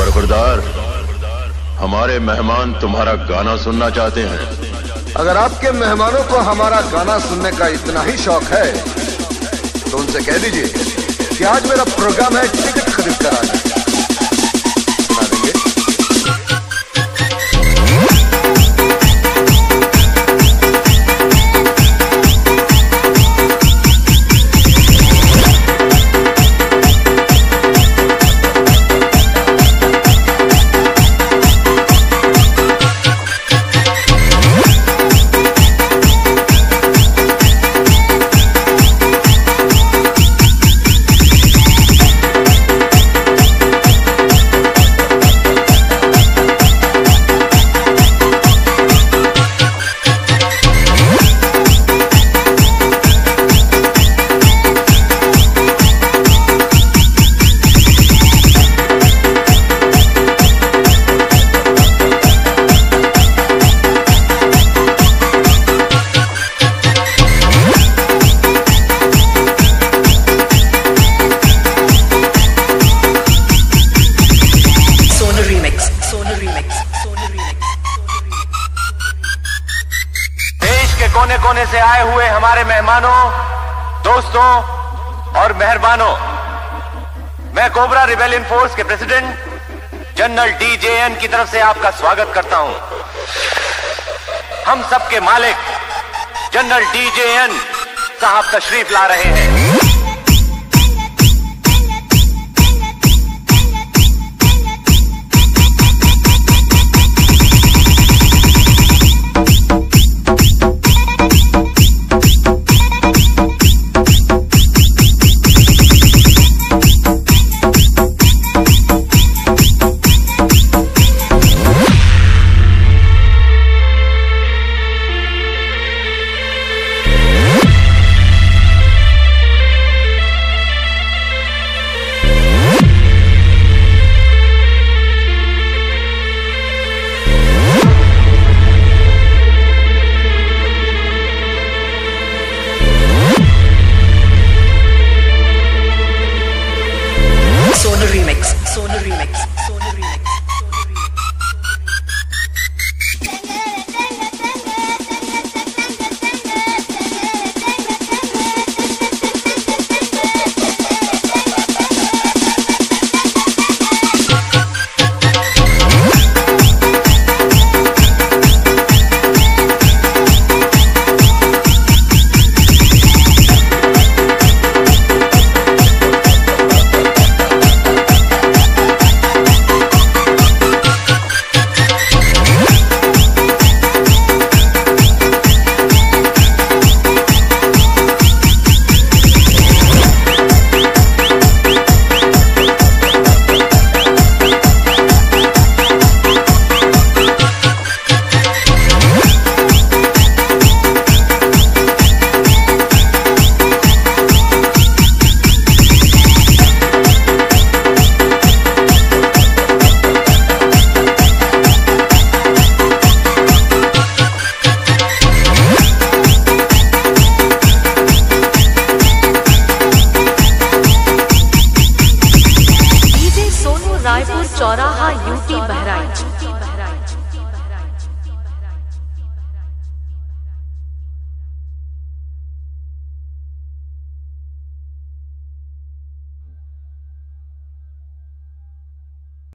बरखुरदार, हमारे मेहमान तुम्हारा गाना सुनना चाहते हैं। अगर आपके मेहमानों को हमारा गाना सुनने का इतना ही शौक है तो उनसे कह दीजिए कि आज मेरा प्रोग्राम है, टिकट खरीद कर आना। सुना देंगे। कोने कोने से आए हुए हमारे मेहमानों, दोस्तों और मेहरबानों, मैं कोबरा रिबेलियन फोर्स के प्रेसिडेंट जनरल DJN की तरफ से आपका स्वागत करता हूं। हम सबके मालिक जनरल DJN साहब तशरीफ ला रहे हैं। Sonu Remix. रायपुर चौराहा UP बहराइच।